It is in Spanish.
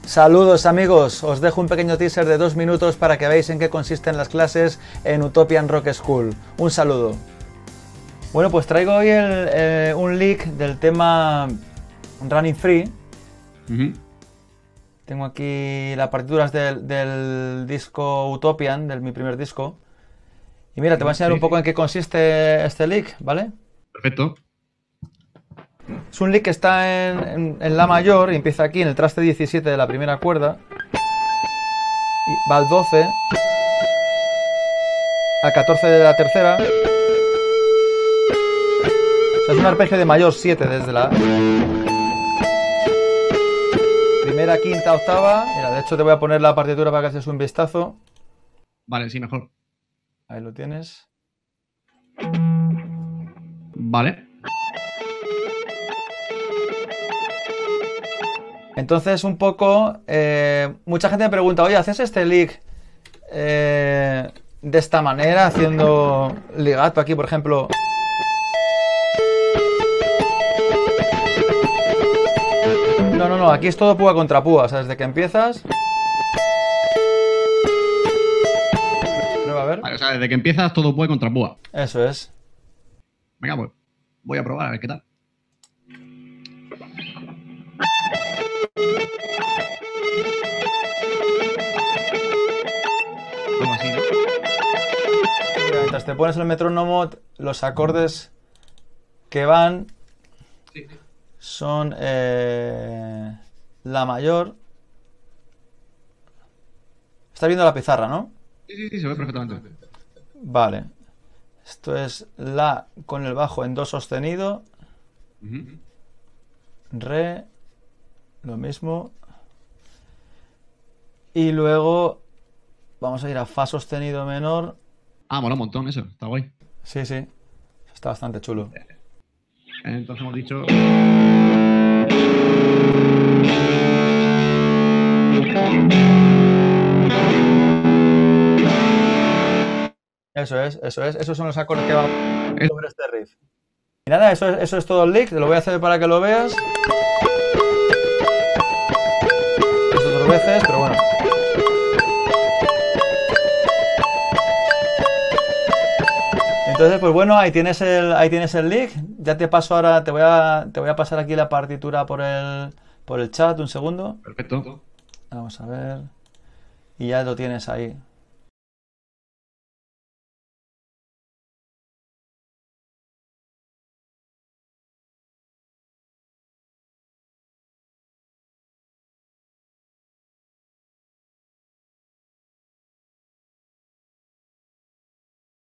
Saludos amigos, os dejo un pequeño teaser de 2 minutos para que veáis en qué consisten las clases en Utopian Rock School. Un saludo. Bueno, pues traigo hoy un leak del tema Running Free. Tengo aquí las partituras del disco Utopian, mi primer disco. Y mira, te voy a enseñar un poco en qué consiste este lick, ¿vale? Perfecto. Es un lick que está en La mayor y empieza aquí en el traste 17 de la primera cuerda. Y va al 12, al 14 de la tercera. O sea, es un arpegio de mayor 7 desde la primera, quinta, octava. Mira, de hecho te voy a poner la partitura para que haces un vistazo. Vale, sí, mejor. Ahí lo tienes. Vale. Entonces, un poco, mucha gente me pregunta, oye, ¿haces este lick de esta manera, haciendo legato aquí, por ejemplo? No, aquí es todo púa contra púa, o sea, desde que empiezas... Prueba a ver. Vale, o sea, desde que empiezas todo púa contra púa. Eso es. Venga, pues voy a probar a ver qué tal. Algo así, ¿no? Mientras te pones el metrónomo, los acordes que van son La mayor. Estás viendo la pizarra, ¿no? Sí, se ve perfectamente. Vale. Esto es La con el bajo en Do sostenido. Re. Lo mismo. Y luego vamos a ir a Fa sostenido menor. Ah, mola un montón eso, está guay. Sí. Está bastante chulo. Entonces hemos dicho... Eso es. Esos son los acordes que van sobre este riff. Y nada, eso es todo el lick. Te lo voy a hacer para que lo veas. Eso 2 veces, pero bueno. Entonces, pues bueno, ahí tienes el lick. Ya te paso ahora, te voy a pasar aquí la partitura por el chat, un segundo. Perfecto. Vamos a ver. Y ya lo tienes ahí.